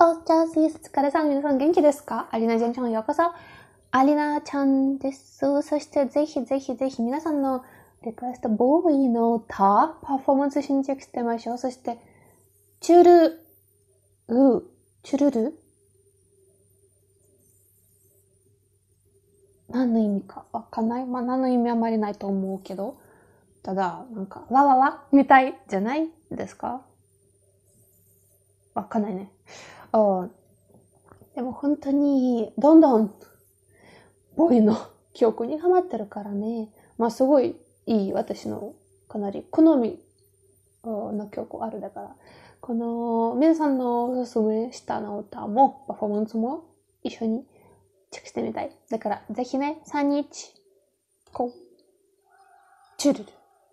じゃあ、疲れさん、皆さん元気ですか？アリナちゃんようこそ。アリナちゃんです。そしてぜひ皆さんのリクエスト、ボーイの歌、パフォーマンス新着してましょう。そして、チュルル何の意味かわかんない。何の意味あまりないと思うけど。ただ、わわわみたいじゃないですか？わかんないね。でも本当に、どんどん、ボーイの曲にハマってるからね。すごいいい、私のかなり好みの曲あるだから。この、皆さんのおすすめしたの歌も、パフォーマンスも一緒にチェックしてみたい。だから、ぜひね、3日、チュルル。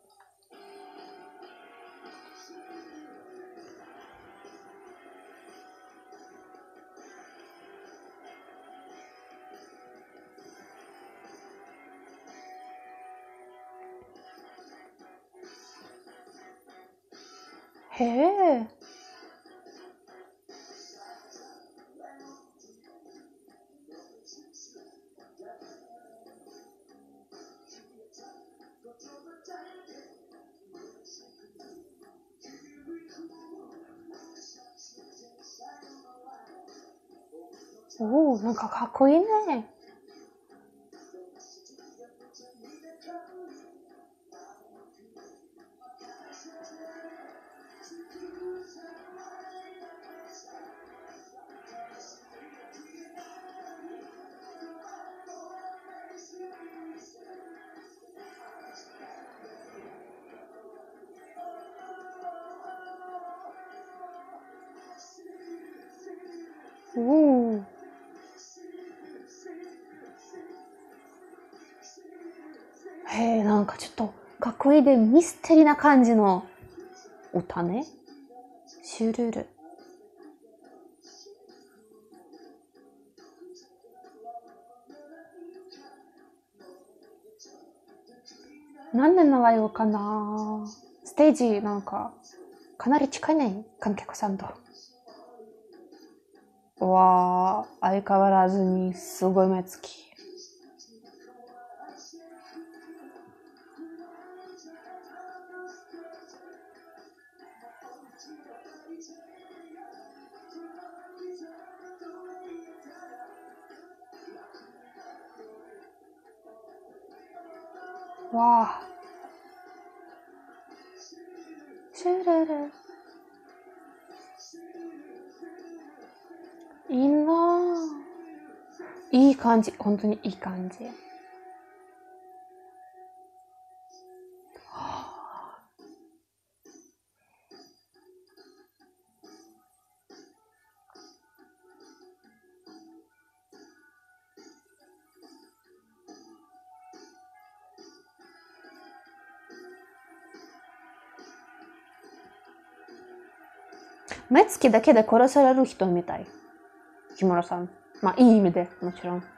へえ。なんかかっこいいね。なんかちょっとかっこいいでミステリーな感じの歌ね。シュルル。何年のライブかな？ステージかなり近いね、観客さんと。わー、相変わらずにすごい目つき。わー。シュルル。いいなぁ。いい感じ。本当にいい感じ。目つきだけで殺される人みたい。木村さん。いい意味で、もちろん。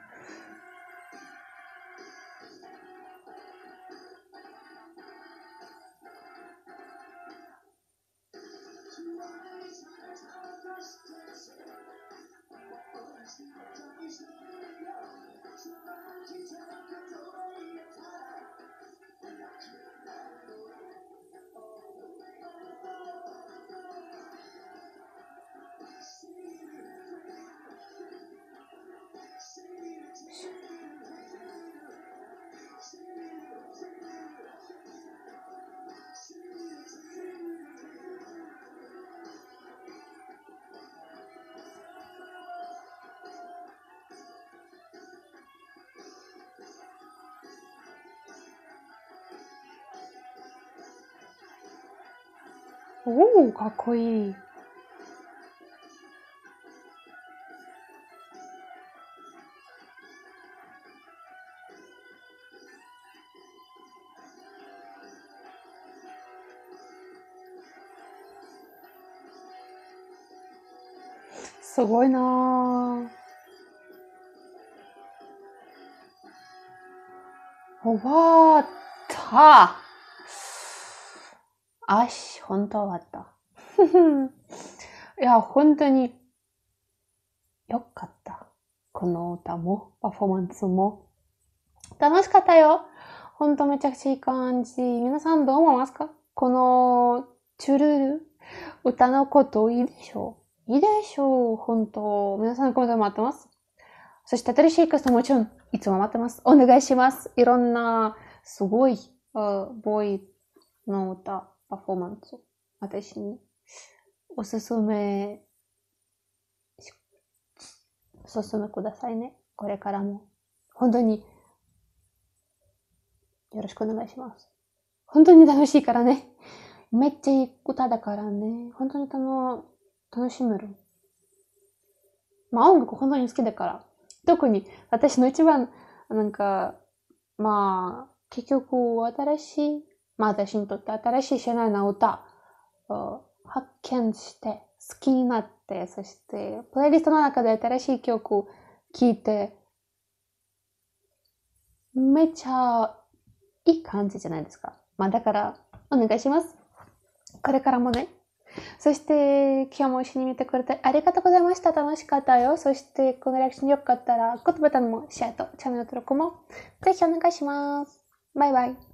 かっこいい。すごいなぁ。終わった。本当終わった。いや、本当によかった。この歌も、パフォーマンスも。楽しかったよ。ほんとめちゃくちゃいい感じ。皆さんどう思いますか？この、チュルル、歌のこといいでしょう？いいでしょう。ほんと。皆さんのコメント待ってます。そして新しいクストもちろん、いつも待ってます。お願いします。いろんな、すごい、ボーイの歌、パフォーマンス、私におすすめくださいね。これからも。本当に、よろしくお願いします。本当に楽しいからね。めっちゃいい歌だからね。本当に楽しめる。まあ音楽本当に好きだから。特に私の一番、結局新しい、私にとって新しい知らない歌を発見して、好きになって、そして、プレイリストの中で新しい曲を聴いて、めっちゃいい感じじゃないですか。だから、お願いします。これからもね。そして、今日も一緒に見てくれてありがとうございました。楽しかったよ。そして、このリアクションよかったら、グッドボタンもシェアとチャンネル登録もぜひお願いします。バイバイ。